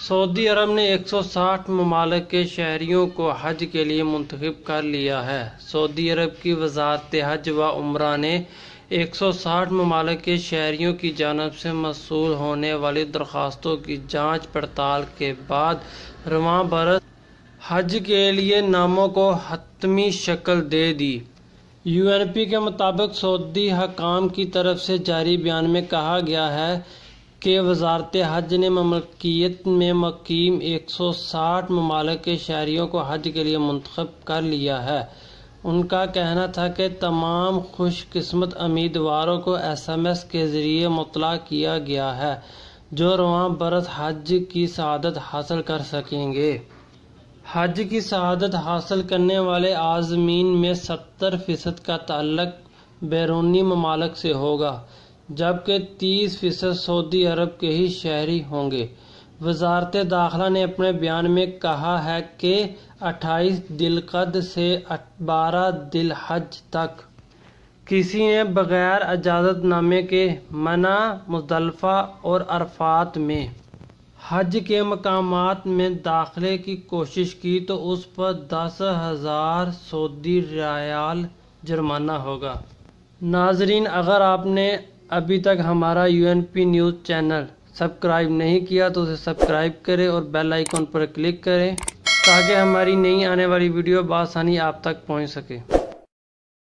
سعودی عرب نے 160 ممالک کے شہریوں کو حج کے لیے منتخب کر لیا ہے۔ سعودی عرب کی وزارت حج و عمرہ نے 160 ممالک کے شہریوں کی جانب سے موصول ہونے والی درخواستوں کی جانچ پڑتال کے بعد رواں برس حج کے لیے ناموں کو حتمی شکل دے دی۔ UNP کے مطابق سعودی حکام کی طرف سے جاری بیان میں کہا گیا ہے کہ وزارت حج نے مملکت میں مقیم 160 ممالک کے شہریوں کو حج کے لیے منتخب کر لیا ہے۔ ان کا کہنا تھا کہ تمام خوش قسمت امیدواروں کو SMS کے ذریعے مطلع کیا گیا ہے جو رواں برس حج کی سعادت حاصل کر سکیں گے۔ حج کی سعادت حاصل کرنے والے عازمین میں 70% کا تعلق بیرونی ممالک سے ہوگا، جبکہ 30% سعودی عرب کے ہی شہری ہوں گے۔ وزارت داخلہ نے اپنے بیان میں کہا ہے کہ 28 ذی القعدہ سے 12 ذی الحجہ تک کسی نے بغیر اجازت نامے کے منی، مزدلفہ اور عرفات میں حج کے مقامات میں داخلے کی کوشش کی تو اس پر 10,000 سعودی ریال جرمانہ ہوگا۔ ناظرین، اگر آپ نے ابھی تک ہمارا UNP نیوز چینل سبسکرائب نہیں کیا تو اسے سبسکرائب کریں اور بیل آئیکن پر کلک کریں تاکہ ہماری نئی آنے والی ویڈیو بآسانی آپ تک پہنچ سکے۔